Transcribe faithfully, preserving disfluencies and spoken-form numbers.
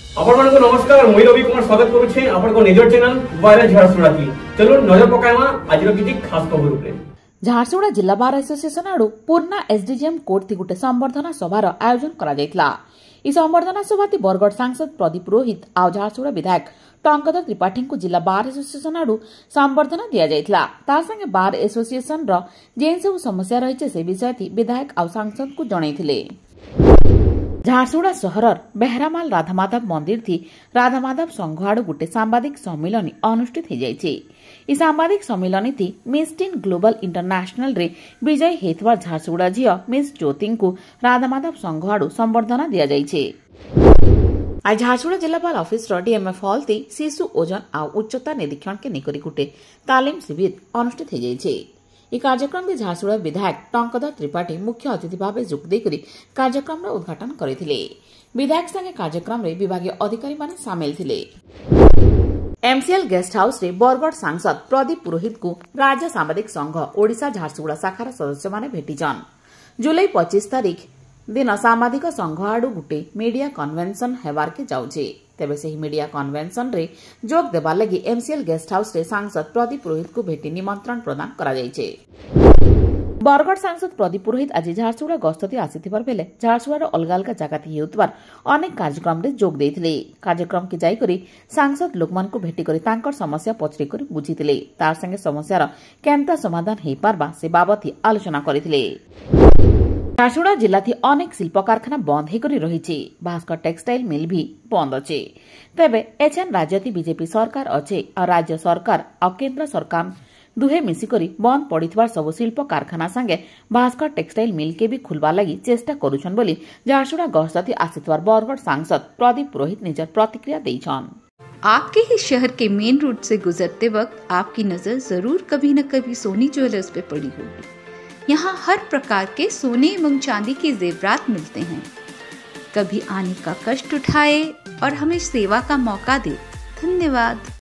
आपनको नमस्कार मुई रवि कुमार स्वागत करुछे आपनको निजर चैनल वायरल झारसुगुड़ा की। चलो नजर पकायमा आजिर किछि खास खबर उपरे। झारसुगुड़ा जिला बार एसोसिएशन आडू पूर्णा एसडीजीएम कोर्ट थी गोटे संबर्धना सभार आयोजन करा जायतला। ई संबर्धना सभा थी बरगढ़ सांसद प्रदीप पुरोहित आउ झारसुगुड़ा विधायक टंकधर त्रिपाठी को जिला बार एसोसिएशन आडू संबर्धना दिया जायतला। तार संगे बार एसोसिएशन रो जेन सब समस्या रहिছে से विषय थी विधायक आउ सांसद को जणैथिले। झारसुगुड़ा सहरर बेहरामाल राधामाधव मंदिर थी राधामाधव संघ आड़ गोटे सांबादिक सम्मिलन अनुष्ठित हो जाइए। ई सांबादिक सम्मिलन थी मिस टीन ग्लोबल इंटरनेशनल रे विजयी हेतवार झारसुगुड़ा झील मिस ज्योति को राधामाधव संघ आड़ संबर्धना दि जाइए। आज झारसुगुड़ा जिलापाल ऑफिस डीएमएफ हॉल थी शिशु ओजन आ उच्चता निरीक्षण के निकरी गोटे तालीम शिविर अनुष्ठित हो जाइए। ई कार्यक्रम में झारसुगुड़ा विधायक टंकधर त्रिपाठी मुख्य अतिथि भाव जोगदेकरी कार्यक्रम उद्घाटन करथिले। विधायक संगे कार्यक्रम में विभागीय अधिकारी माने सामिल थिले। एमसीएल गेस्ट हाउस रे बरगढ़ सांसद प्रदीप पुरोहित को राज्य सांबादिक संघ ओडिशा झारसुगुड़ा शाखार सदस्य माने भेटिछन। जुलाई पच्चीस तारीख दिन सांबादिक संघ आडू गुटे मीडिया कन्वेंशन हेबार के जाउछे। तेबे से मीडिया कन्वेंशन रे जोग देबार लगी एमसीएल गेस्ट हाउस रे सांसद प्रदीप पुरोहित को भेटी निमंत्रण प्रदान करा जायछे। बरगढ़ सांसद प्रदीप पुरोहित आज झारसुगुड़ा गस्तती आसीथिबार बेले झारसुगुड़ार अलगा अलगा जगह हेउतबार अनेक कार्यक्रम रे जोग देइथिले। कार्यक्रम के जाई करी सांसद लोकमान को भेटी करी तांकर समस्या पचरी करी बुझिथिले। तार संगे समस्यार केनता समाधान हेई पारबा से बाबत आलोचना करिथिले। झारसुगुड़ा जिला थी अनेक शिल्प कारखाना बंद होकर रही। भास्कर टेक्सटाइल मिल भी बंद अच्छे। तेबे एछन राज्य थी बीजेपी सरकार अच्छे और राज्य सरकार और केंद्र सरकार दुहे मिसिकरी बंद पड़िथिबार सब शिल्प कारखाना संगे भास्कर टेक्सटाइल मिल के भी खुलवा लगी चेष्टा करुछन बोली झारसुगुड़ा गस्तती आसितवार बरगढ़ सांसद प्रदीप पुरोहित निजर प्रतिक्रिया देइछन। आपके ही शहर के मेन रोड से गुजरते वक्त आपकी नजर जरूर कभी न कभी सोनी ज्वेलर्स पे पड़ी होगी। यहाँ हर प्रकार के सोने एवं चांदी के जेवरात मिलते हैं। कभी आने का कष्ट उठाए और हमें सेवा का मौका दे। धन्यवाद।